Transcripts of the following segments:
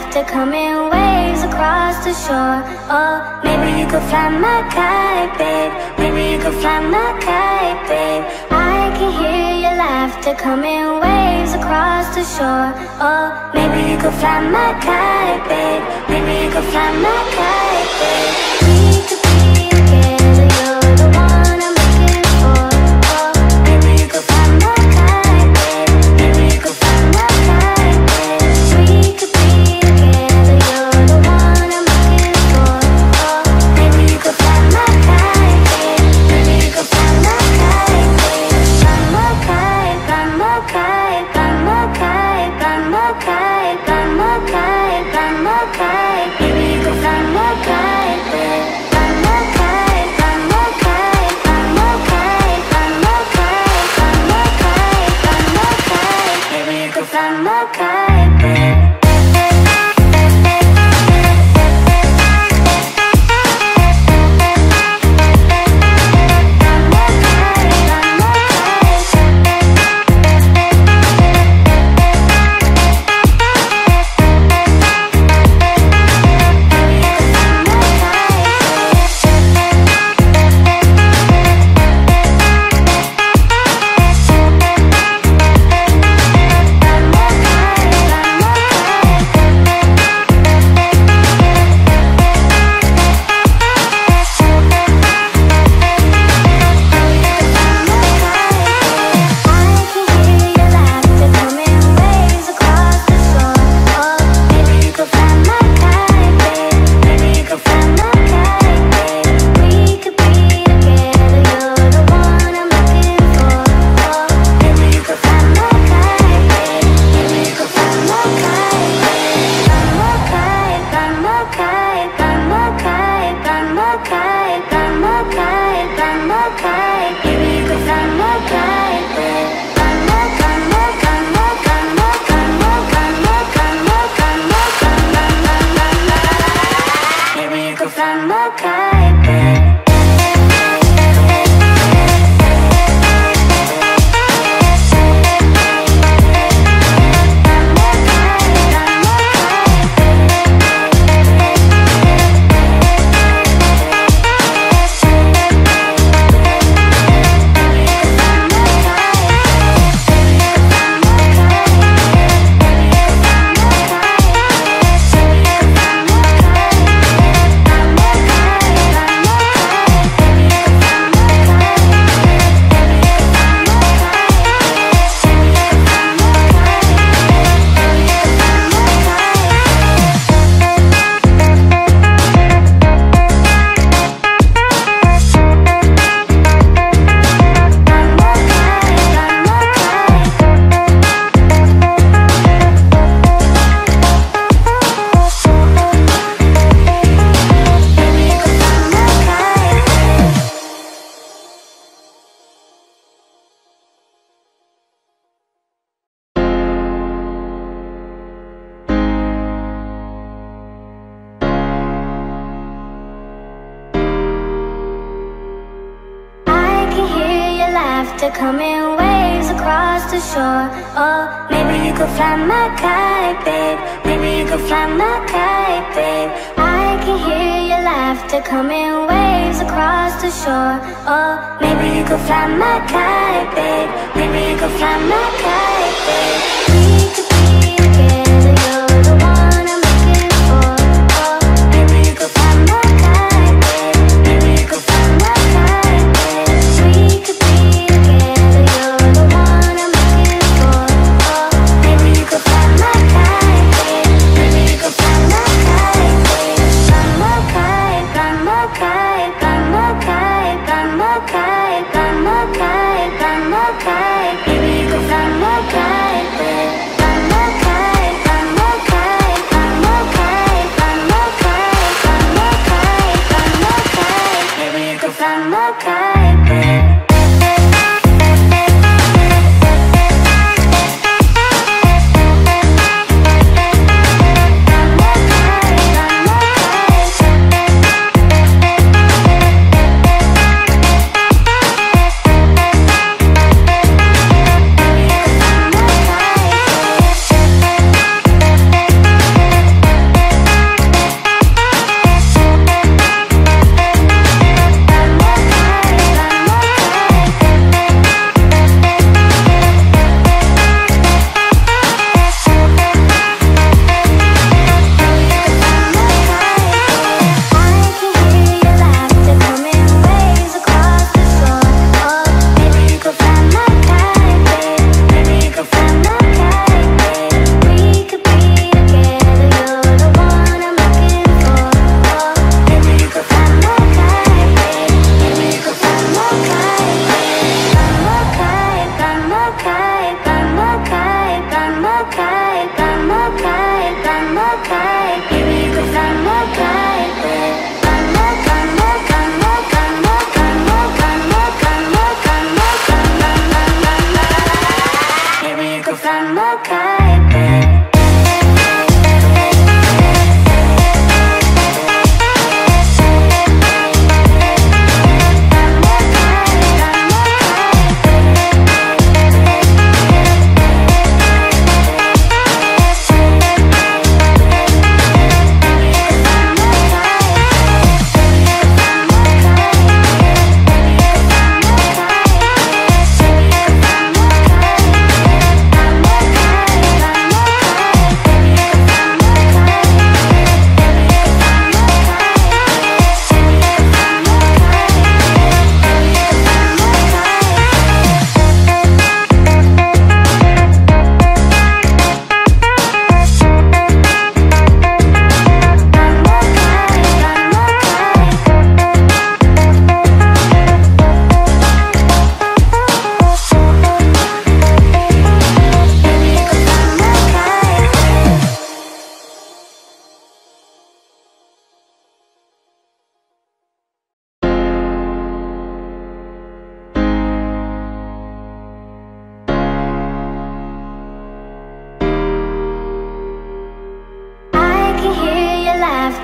left to come in waves across the shore. Oh, maybe you could fly my kite, babe. Maybe you could fly my kite, babe. I can hear your laughter come in waves across the shore. Oh, maybe you could fly my kite, babe. Maybe you could fly my kite, babe. We could be together, you're the one I'm looking for. Oh, maybe you could fly my kite, babe. Maybe you could fly my kite, babe. We could be together, you're the one I'm looking for. Oh, maybe you could fly my kite, babe. Maybe you could fly my kite, babe. Fly my kite, fly my kite, fly my kite, fly my kite, fly my kite, fly my kite. Maybe you could fly my kite, babe. Fly my kite, fly my kite, fly my kite, fly my kite, fly my kite, fly my kite. Maybe you could fly my kite, babe. Come in waves across the shore. Oh, maybe you could fly my kite, babe. Maybe you could fly my kite, babe. I can hear your laughter come in waves across the shore. Oh, maybe you could fly my kite, babe. Maybe you could fly my kite, babe. We could be together, you're the one I'm looking for. Oh, maybe you could fly my kite, babe. Maybe you could fly my kite, babe. We could be together, you're the one I'm looking for. Oh, maybe you could fly my kite, babe. Maybe you could fly my kite, babe. Fly my kite, fly my kite, fly my kite, fly my kite, fly my kite, fly my kite. Maybe you could fly my kite, babe.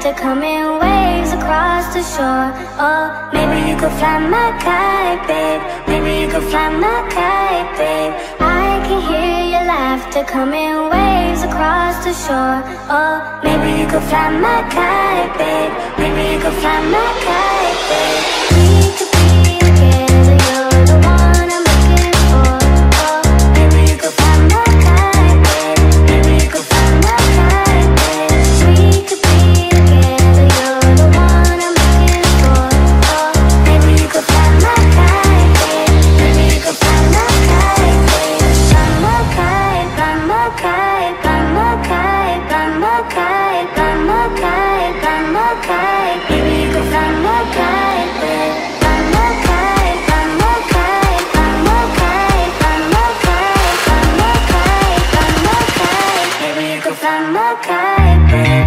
to come in waves across the shore. Oh, maybe you could fly my kite, babe. Maybe you could fly my kite, babe. I can hear your laughter come in waves across the shore. Oh, maybe you could fly my kite, babe. Maybe you could fly my kite, babe. We could be together, you're the one I'm looking for. Oh, maybe you could fly my kite, babe. Maybe you could fly my kite, babe. We could be together, you're the one I'm looking for. Oh, maybe you could fly my kite, babe. Maybe you could fly my kite, babe. Fly my kite, fly my kite, fly my kite, fly my kite, fly my kite, fly my kite. Maybe you could fly my kite, babe. Fly my kite, fly my kite, fly my kite, fly my kite, fly my kite, fly my kite. Maybe you could fly my kite, babe.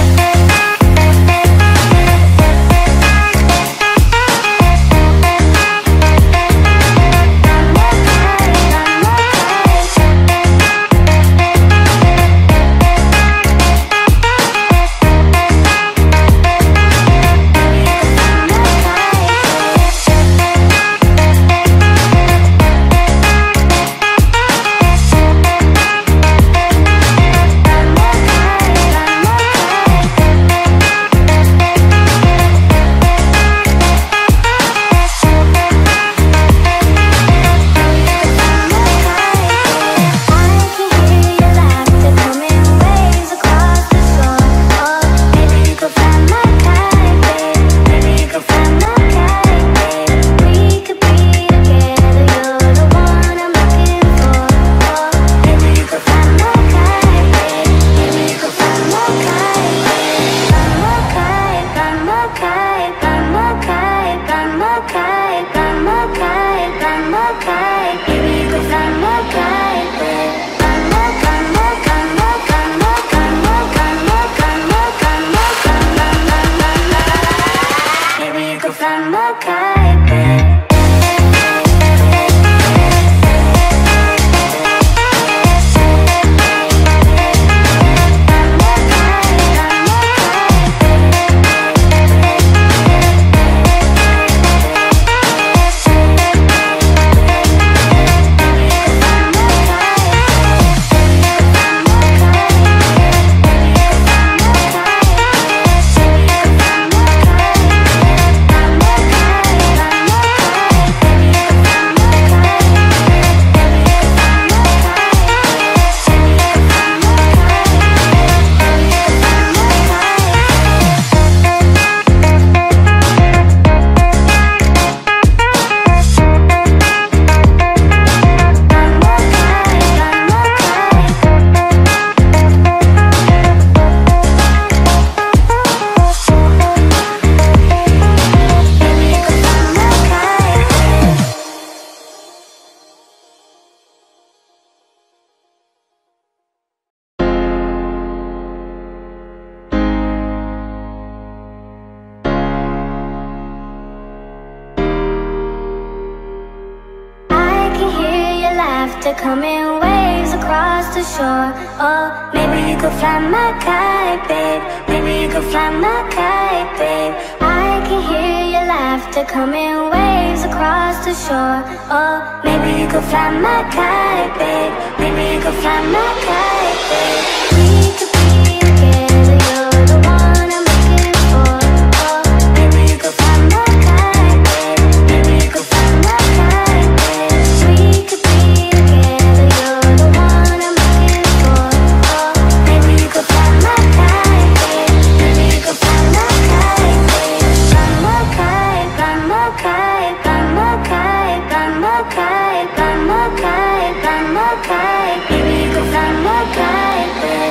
Come in waves across the shore. Oh, maybe you could fly my kite, babe. Maybe you could fly my kite, babe. I can hear your laughter come in waves across the shore. Oh, maybe you could fly my kite, babe. Maybe you could fly my kite, babe. We could be together, you're the one I'm looking for. Oh, maybe you could fly my kite, babe. Maybe you could fly my kite, babe. We could be together, you're the one I'm looking for. Oh, maybe you could fly my kite, babe. Maybe you could fly my kite, babe. Fly my kite, fly my kite, fly my kite, fly my kite, fly my kite, fly my kite. Maybe you could fly my kite, babe.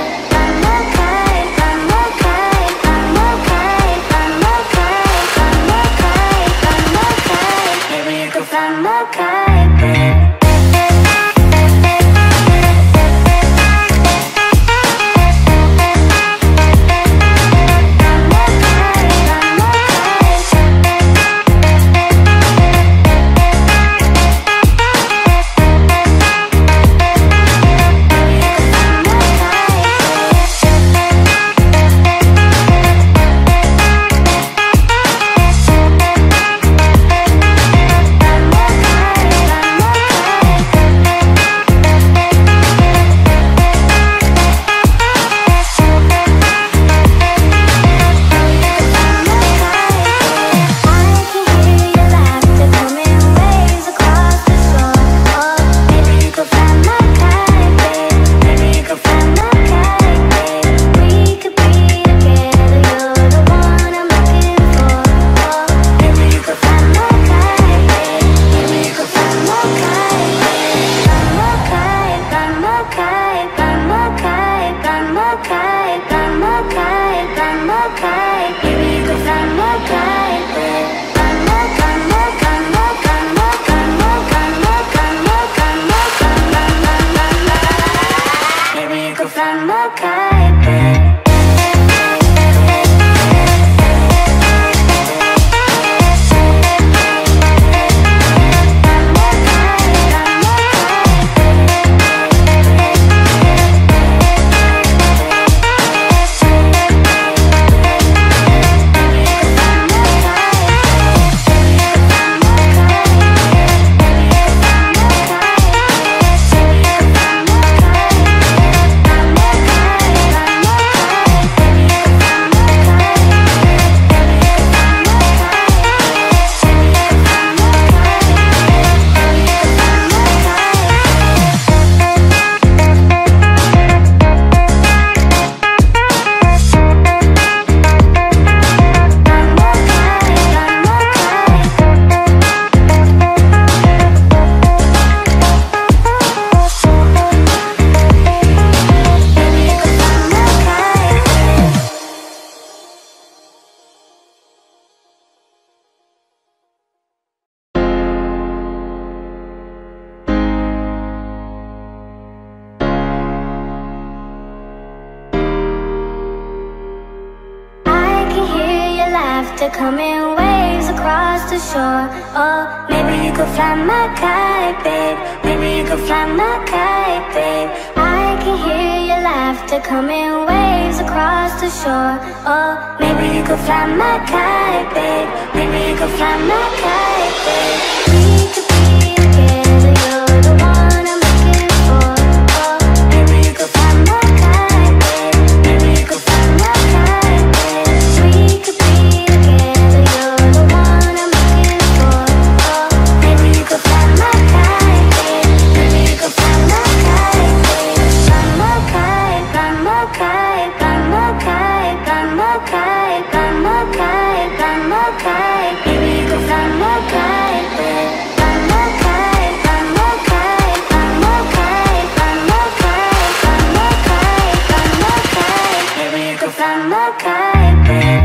to come in waves across the shore. Oh, maybe you could fly my kite, babe. Maybe you could fly my kite, babe. I can hear your laughter coming waves across the shore. Oh, maybe you could fly my kite, babe. Maybe you could fly my kite, babe. We could be together, you're the one I'm looking for. Oh, maybe you could fly my kite, babe. Maybe you could fly my kite, babe. We could be together, you're the one I'm looking for. Oh, maybe you could fly my kite, babe. Maybe you could fly my kite, babe. Fly my kite, fly my kite, fly my kite, fly my kite, fly my kite, fly my kite. Maybe you could fly my kite, babe. Fly my kite, fly my kite, fly my kite, fly my kite, fly my kite, fly my kite. Maybe you could fly my kite, babe.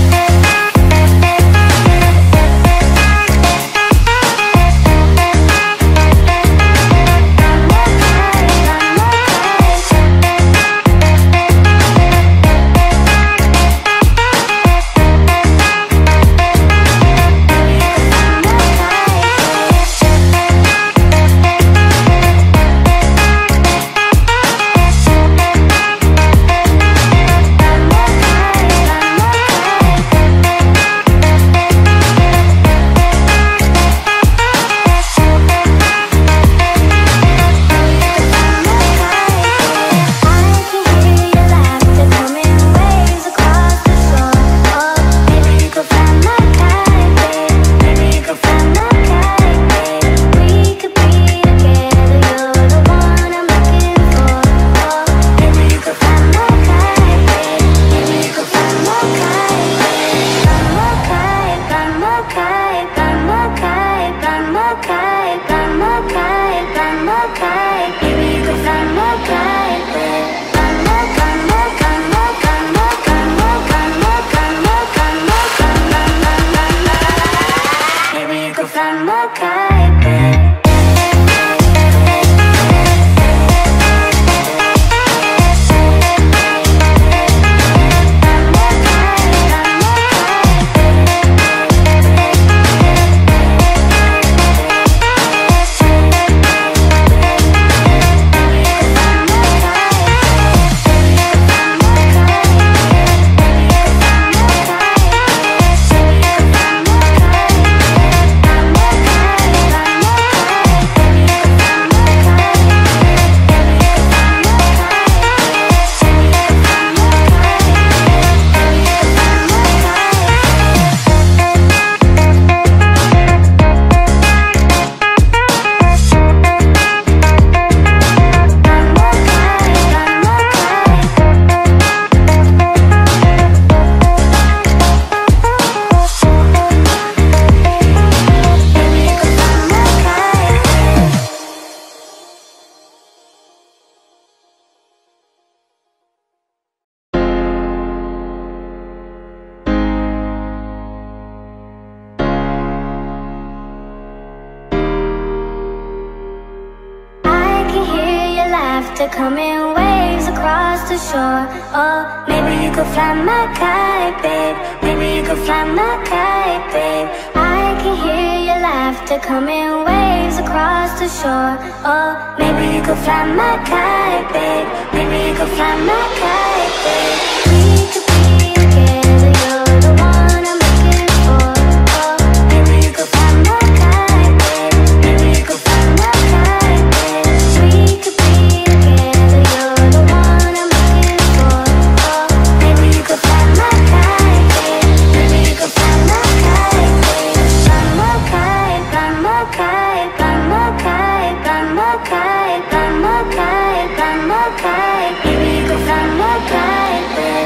Coming waves across the shore. Oh, maybe you could fly my kite, babe. Maybe you could fly my kite, babe. I can hear your laughter coming waves across the shore. Oh, maybe you could fly my kite, babe. Maybe you could fly my kite, babe. We could be together, you're the one I'm looking for. Oh, maybe you could fly my kite, babe. Maybe you could fly my kite, babe. We could be together, you're the one I'm looking for. Oh, maybe you could fly my kite, babe. Maybe you could fly my kite, babe. Fly my kite, fly my kite, fly my kite, fly my kite, fly my kite, fly my kite. Maybe you could fly my kite, babe.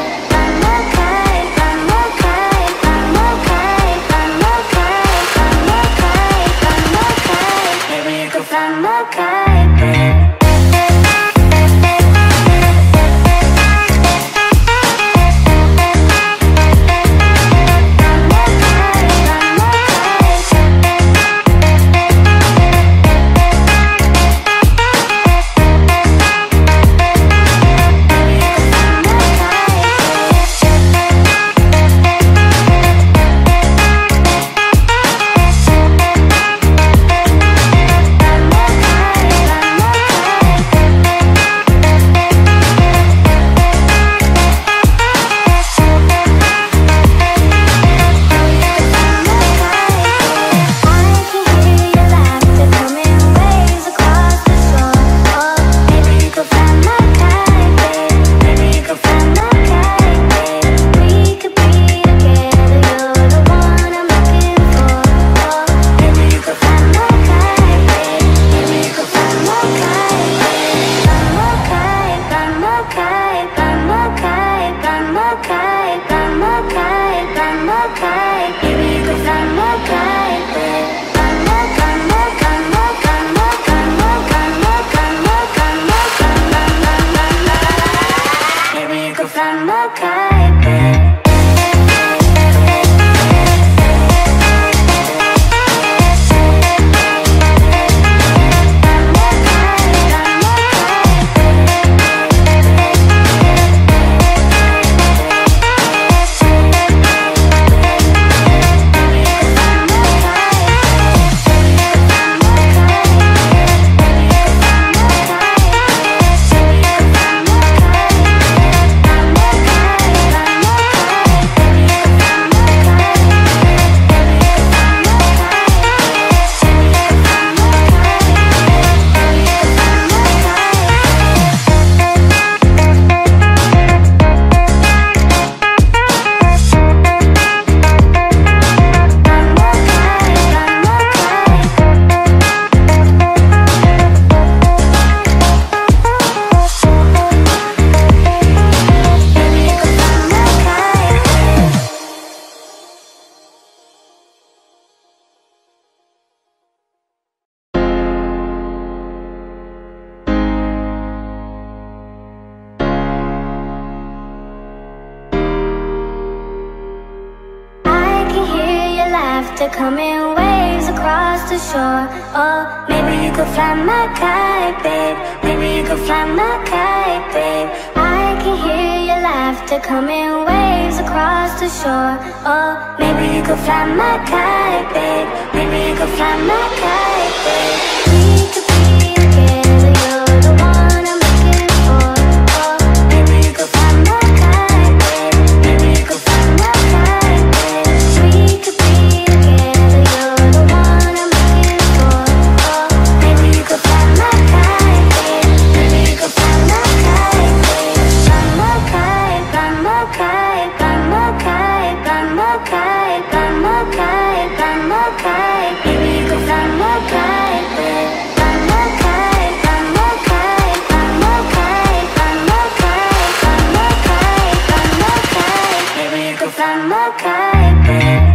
to come in waves across the shore. Oh, maybe you could fly my kite, babe. Maybe you could fly my kite, babe. I can hear your laughter come in waves across the shore. Oh, maybe you could fly my kite, babe. Maybe you could fly my kite, babe. We could be together, you're the one I'm looking for. Oh, maybe you could fly my kite, babe. Maybe you could fly my kite, babe. We could be together, you're the one I'm looking for. Oh, maybe you could fly my kite, babe. Maybe you could fly my kite, babe. Fly my kite, fly my kite, fly my kite, fly my kite, fly my kite, fly my kite. Maybe you could fly my kite, babe. Fly my kite, fly my kite, fly my kite, fly my kite, fly my kite, fly my kite. Maybe you could fly my kite, babe.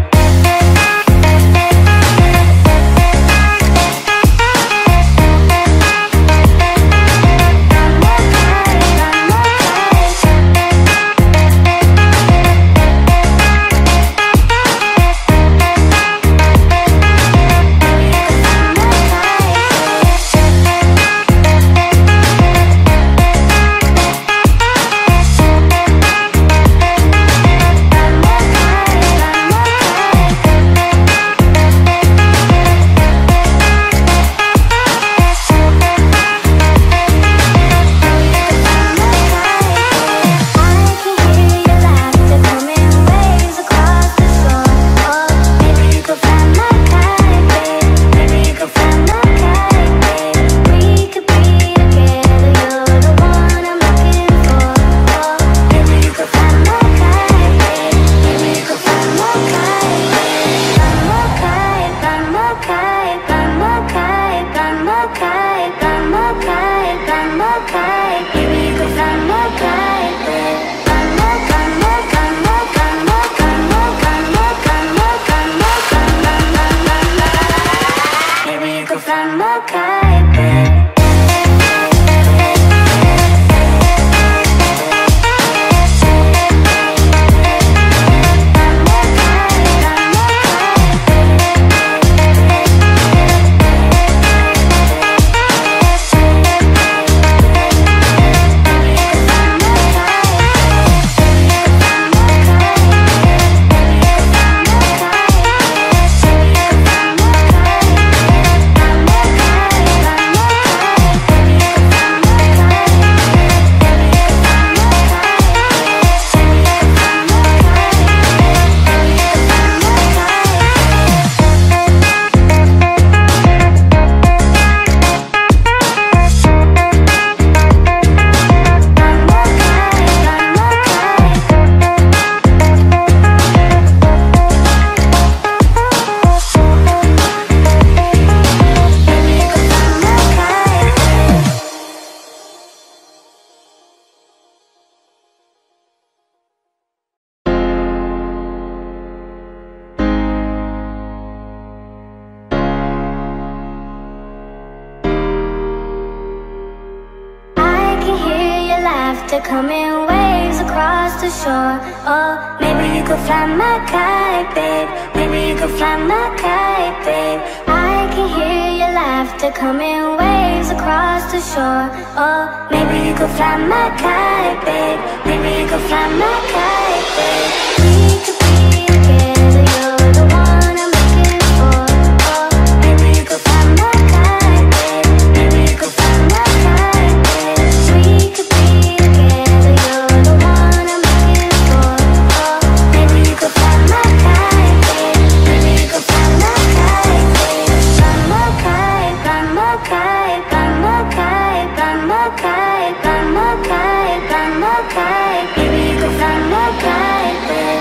Come in waves across the shore. Oh, maybe you could fly my kite, babe. Maybe you could fly my kite, babe. I can hear your laughter come in waves across the shore. Oh, maybe you could fly my kite, babe. Maybe you could fly my kite, babe. We could be together, you're the one I'm looking for. Oh, maybe you could fly my kite, babe. Maybe you could fly my kite, babe. We could be together, you're the one I'm looking for. Oh, maybe you could fly my kite, babe. Maybe you could fly my kite, babe. Fly my kite, fly my kite, fly my kite, fly my kite, fly my kite, fly my kite. Maybe you could fly my kite, babe.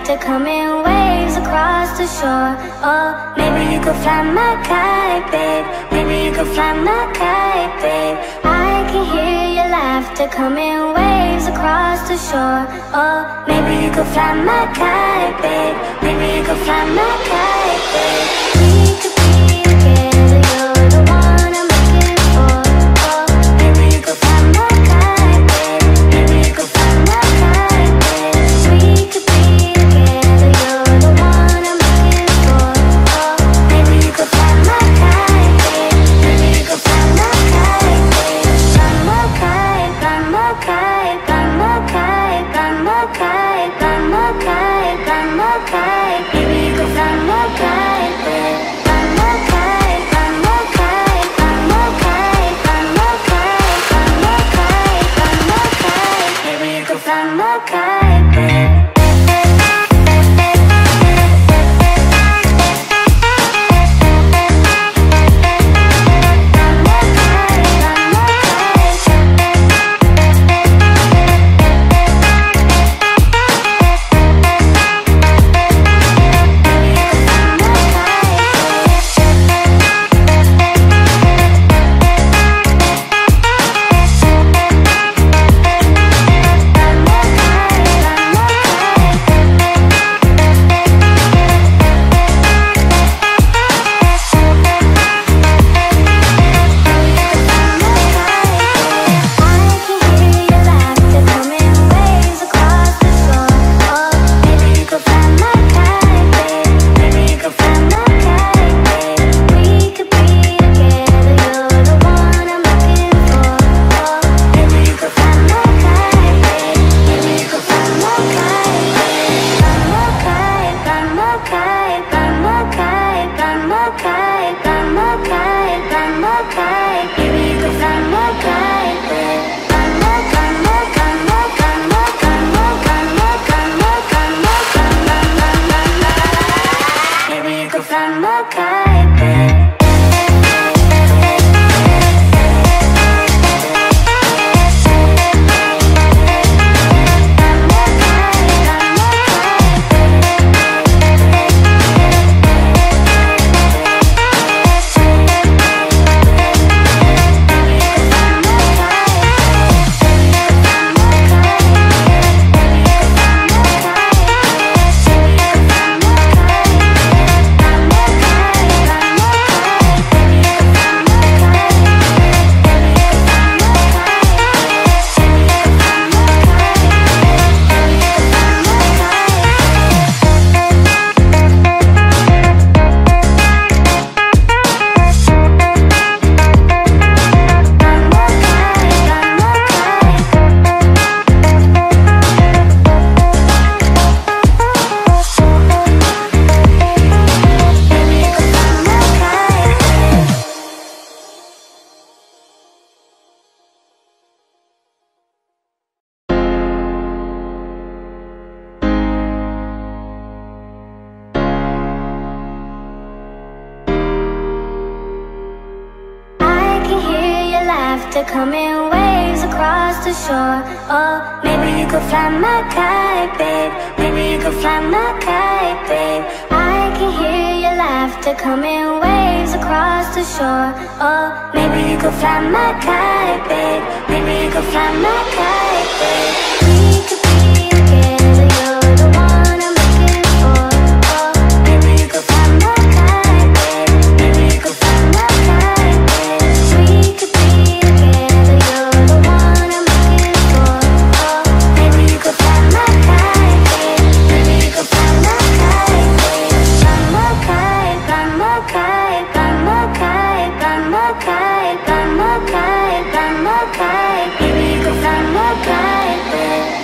laugh to come in waves across the shore. Oh, maybe you could fly my kite, babe. Maybe you could fly my kite, babe. I can hear your laughter come in waves across the shore. Oh, maybe you could fly my kite, babe. Maybe you could fly my kite, babe. We could be together, you're the one I'm looking for. Oh, maybe you could fly my kite, babe. Maybe you could fly my kite, babe. We could be together, you're the one I'm looking for. Oh, maybe you could fly my kite, babe. Maybe you could fly my kite, babe. Fly my kite, fly my kite, fly my kite, fly my kite, fly my kite, fly my kite. Maybe you could fly my kite, babe. Fly my kite, fly my kite, fly my kite, fly my kite, fly my kite, fly my kite. Maybe you could fly my kite, babe. Come in waves across the shore. Oh, maybe you could fly my kite, babe. Maybe you could fly my kite, babe. I can hear your laughter come in waves across the shore. Oh, maybe you could fly my kite, babe. Maybe you could fly my kite, babe. We could be together, you're the one I'm looking for. Oh, maybe you could fly my kite, babe. Maybe you could fly my kite, babe. We could be together, you're the one I'm looking for. Oh, maybe you could fly my kite, babe. Maybe you could fly my kite, babe. Fly my kite, fly my kite, fly my kite, fly my kite, fly my kite, fly my kite. Maybe you could fly my kite, babe.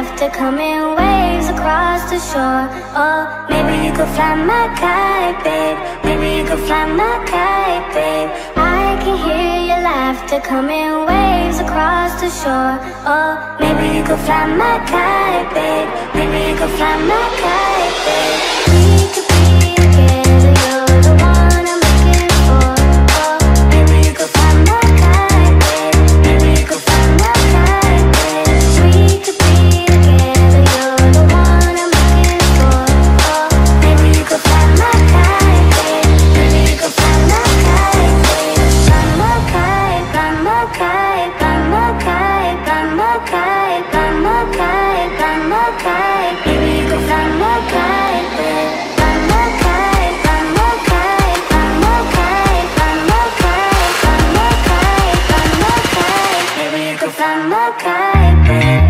laugh to come in waves across the shore. Oh, maybe you could fly my kite, babe. Maybe you could fly my kite, babe. I can hear your laughter coming waves across the shore. Oh, maybe you could fly my kite, babe. Maybe you could fly my kite, babe. We could be together, you're the one I'm looking for. Oh, maybe you could fly my kite, babe. Maybe you could fly my kite, babe. We could be together, you're the one I'm looking for. Oh, maybe you could fly my kite, babe. Maybe you could fly my kite, babe. Fly my kite, fly my kite, fly my kite, fly my kite, fly my kite, fly my kite. Maybe you could fly my kite, babe. Fly my kite, fly my kite, fly my kite, fly my kite, fly my kite, fly my kite. Maybe you could fly my kite, babe.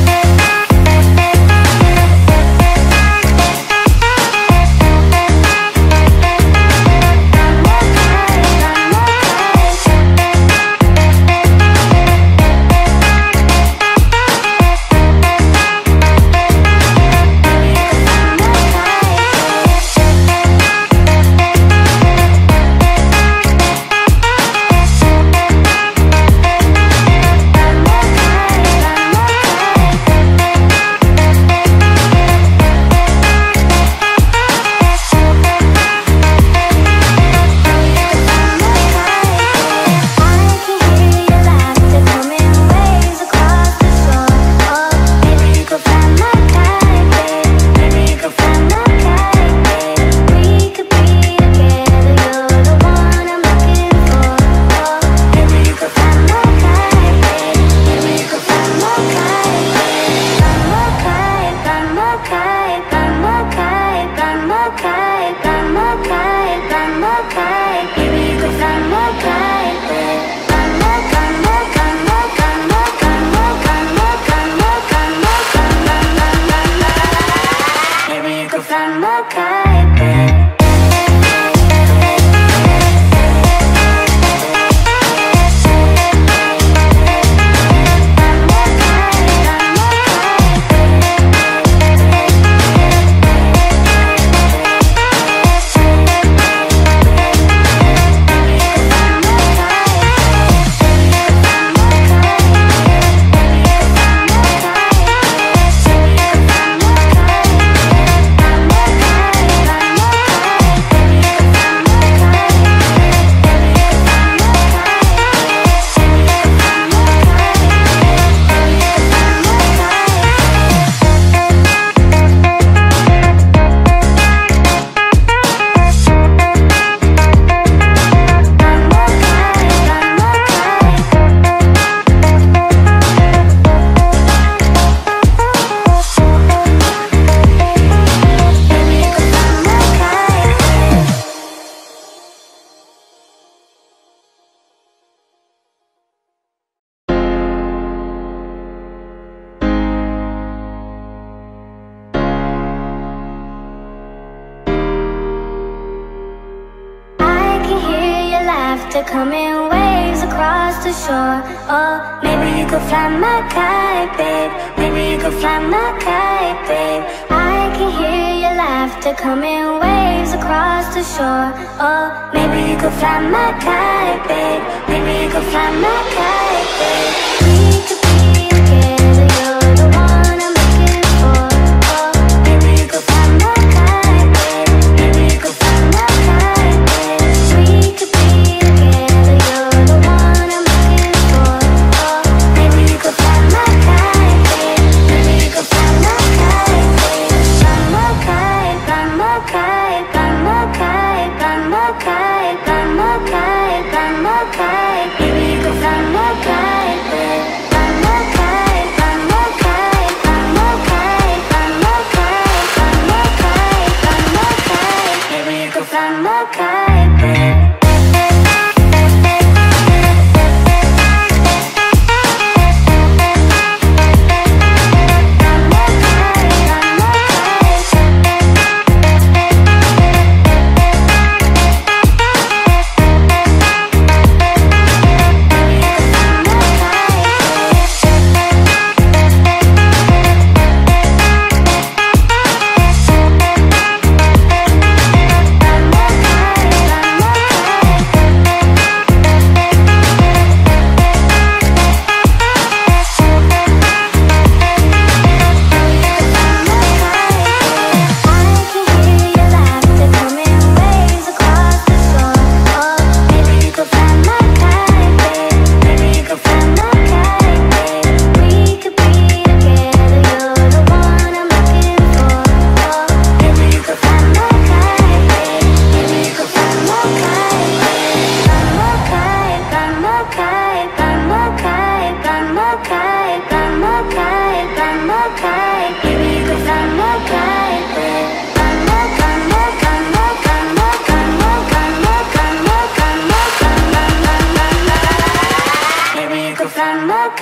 Coming waves across the shore. Oh, maybe you could fly my kite, babe. Maybe you could fly my kite, babe. I can hear your laughter coming waves across the shore. Oh, maybe you could fly my kite, babe. Maybe you could fly my kite, babe. We could be together, you're the one I'm looking for. Oh, maybe you could fly my kite, babe. Maybe you could fly my kite, babe. We could be together, you're the one I'm looking for. Oh, maybe you could fly my kite, babe. Maybe you could fly my kite, babe. Fly my kite, fly my kite, fly my kite, fly my kite, fly my kite, fly my kite. Maybe you could fly my kite, babe.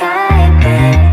kite, babe.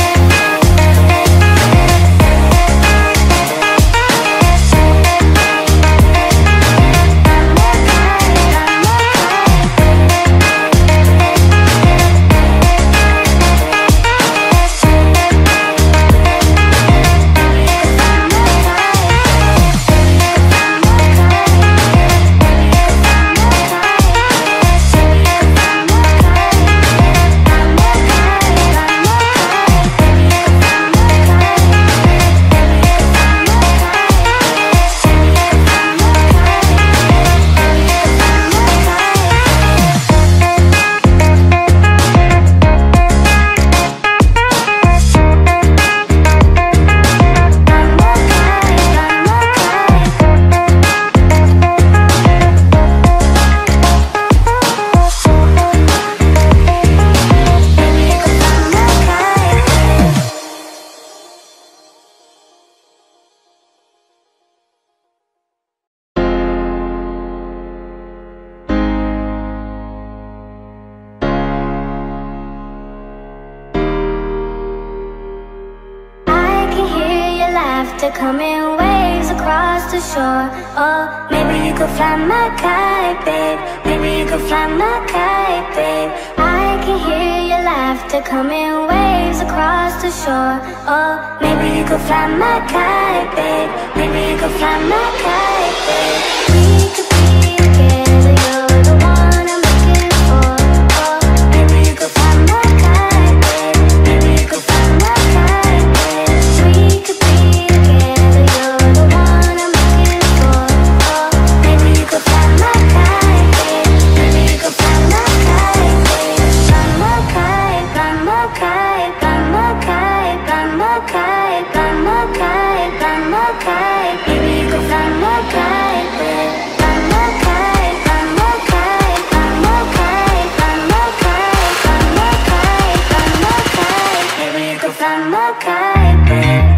Coming waves across the shore. Oh, maybe you could fly my kite, babe. Maybe you could fly my kite, babe. I can hear your laughter coming waves across the shore. Oh, maybe you could fly my kite, babe. Maybe you could fly my kite, babe. We could be together, you're the one I'm looking for. Oh, maybe you could fly my kite, babe. Maybe you could fly my kite, babe. We could be together, you're the one I'm looking for. Oh, maybe you could fly my kite, babe. Maybe you could fly my kite, babe. Fly my kite, fly my kite, fly my kite, fly my kite, fly my kite, fly my kite. Maybe you could fly my kite, babe. Fly my kite, fly my kite, fly my kite, fly my kite, fly my kite, fly my kite. Maybe you could fly my kite, babe.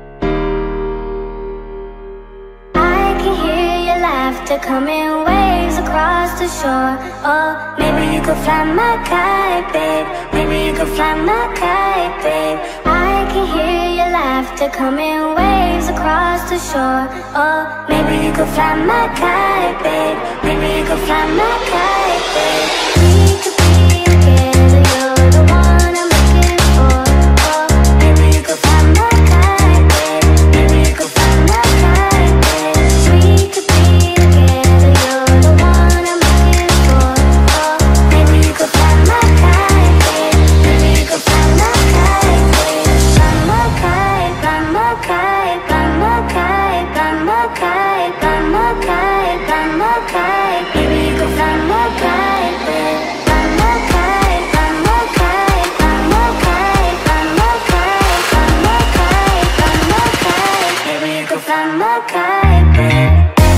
Coming waves across the shore. Oh, maybe you could fly my kite, babe. Maybe you could fly my kite, babe. I can hear your laughter coming waves across the shore. Oh, maybe you could fly my kite, babe. Maybe you could fly my kite, babe. We could be together, you're the one I'm looking for. Oh, maybe you could fly my kite, babe. Maybe you could fly my kite, babe. We could be together, you're the one I'm looking for. Oh, maybe you could fly my kite, babe. Maybe you could fly my kite, babe. Fly my kite, fly my kite, fly my kite, fly my kite, fly my kite, fly my kite. Maybe you could fly my kite, babe. Fly my kite, fly my kite, fly my kite, fly my kite, fly my kite, fly my kite. Maybe you could fly my kite, babe.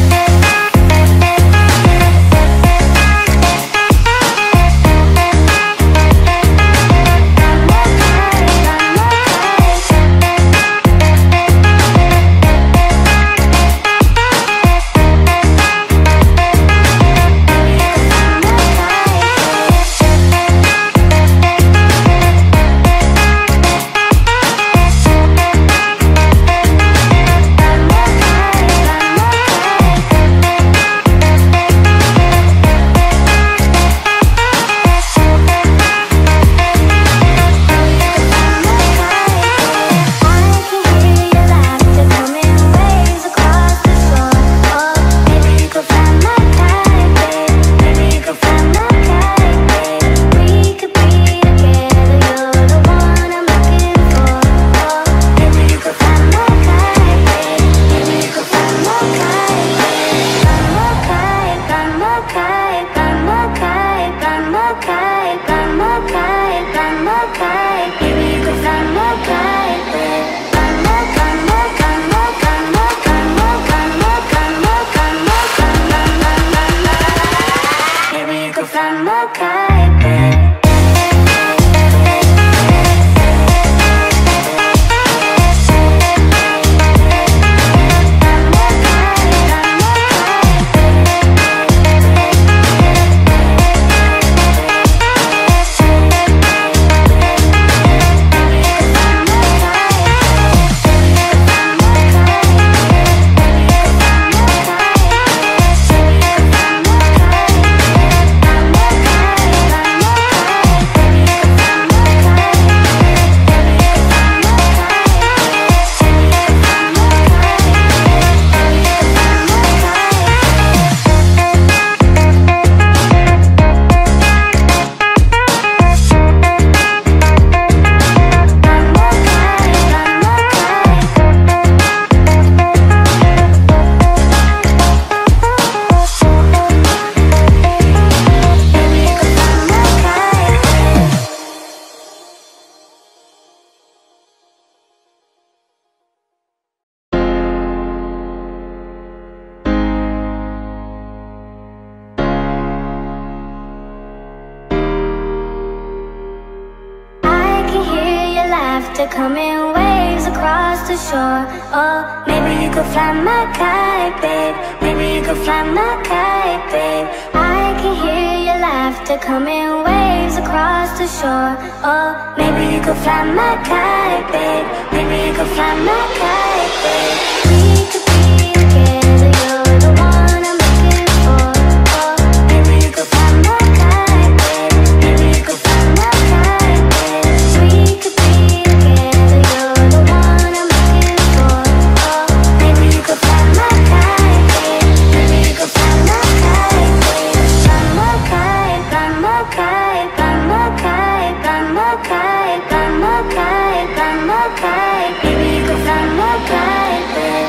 Coming waves across the shore. Oh, maybe you could fly my kite, babe. Maybe you could fly my kite, babe. I can hear your laughter coming waves across the shore. Oh, maybe you could fly my kite, babe. Maybe you could fly my kite, babe. We could be together, you're the one I'm looking for. Oh, maybe you could fly my kite, babe. Maybe you could fly my kite, babe. We could be together, you're the one I'm looking for. Oh, maybe you could fly my kite, babe. Maybe you could fly my kite, babe. Fly my kite, fly my kite, fly my kite, fly my kite, fly my kite, fly my kite. Maybe you could fly my kite, babe.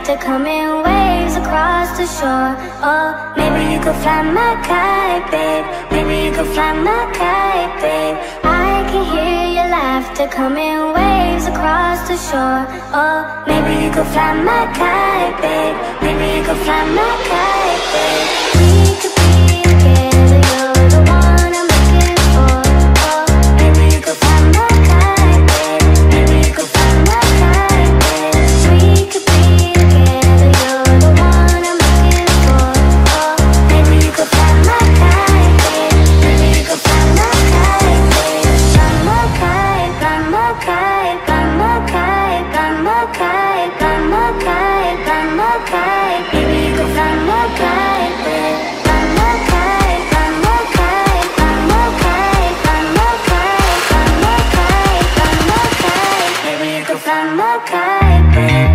laughter coming waves across the shore. Oh, maybe you could fly my kite, babe. Maybe you could fly my kite, babe. I can hear your laughter coming waves across the shore. Oh, maybe you could fly my kite, babe. Maybe you could fly my kite, babe. We could be together, you're the one I'm looking for. Oh, maybe you could fly my kite, babe. Maybe you could fly my kite, babe. We could be together, you're the one I'm looking for. Oh, maybe you could fly my kite, babe. Maybe you could fly my kite, babe. Fly my kite, fly my kite, fly my kite, fly my kite, fly my kite, fly my kite. Maybe you could fly my kite, babe. Fly my kite, fly my kite, fly my kite, fly my kite, fly my kite, fly my kite. Maybe you could fly my kite, babe.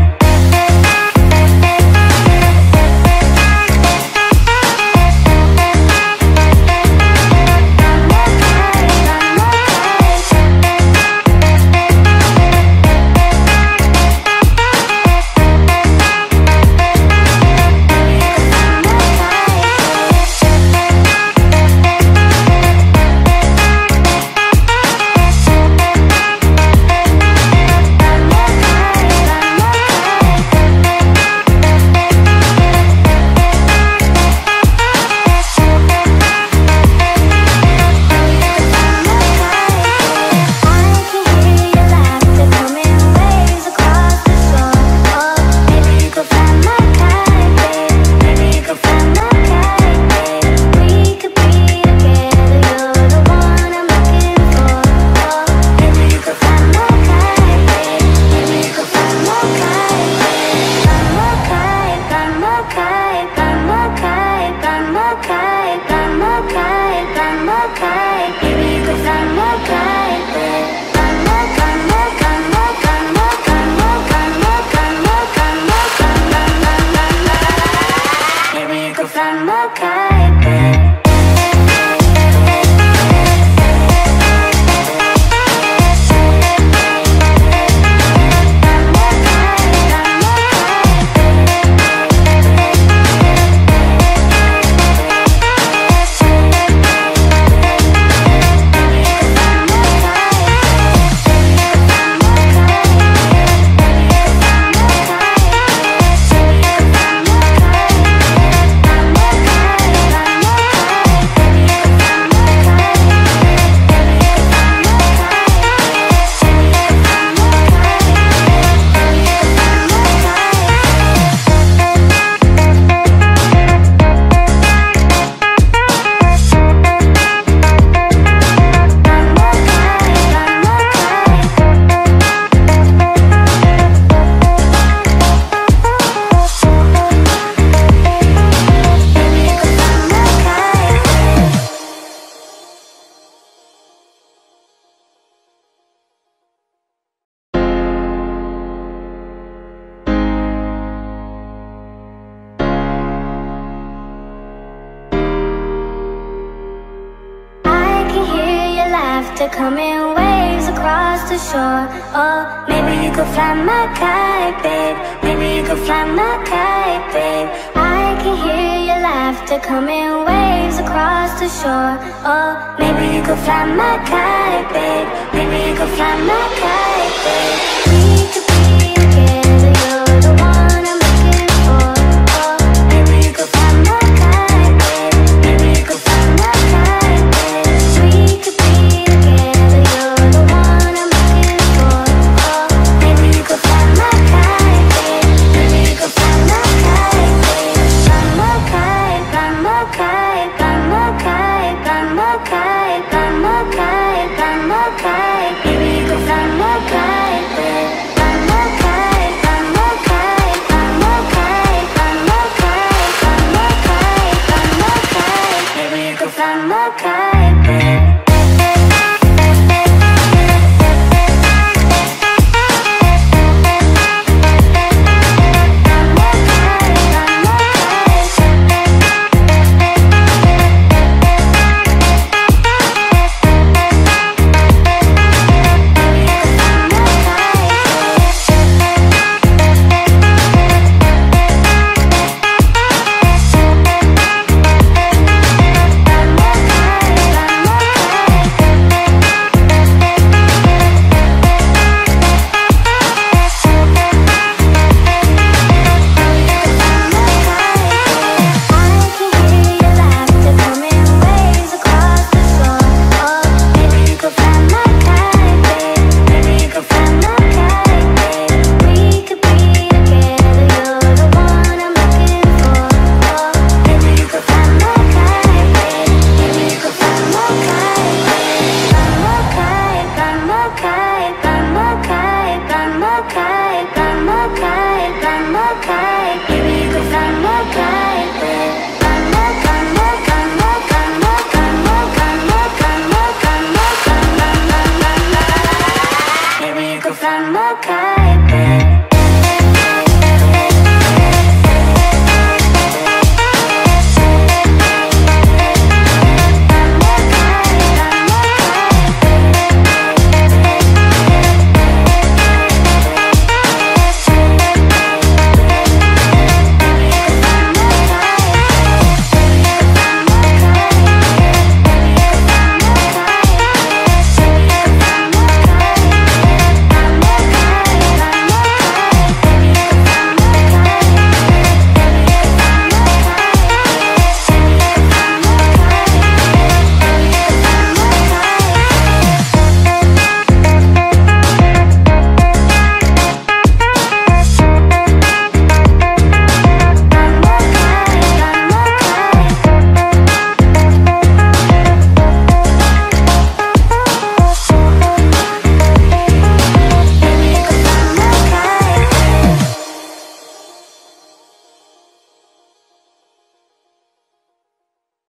Coming waves across the shore. Oh, maybe you could fly my kite, babe. Maybe you could fly my kite, babe. I can hear your laughter coming waves across the shore. Oh, maybe you could fly my kite, babe. Maybe you could fly my kite, babe.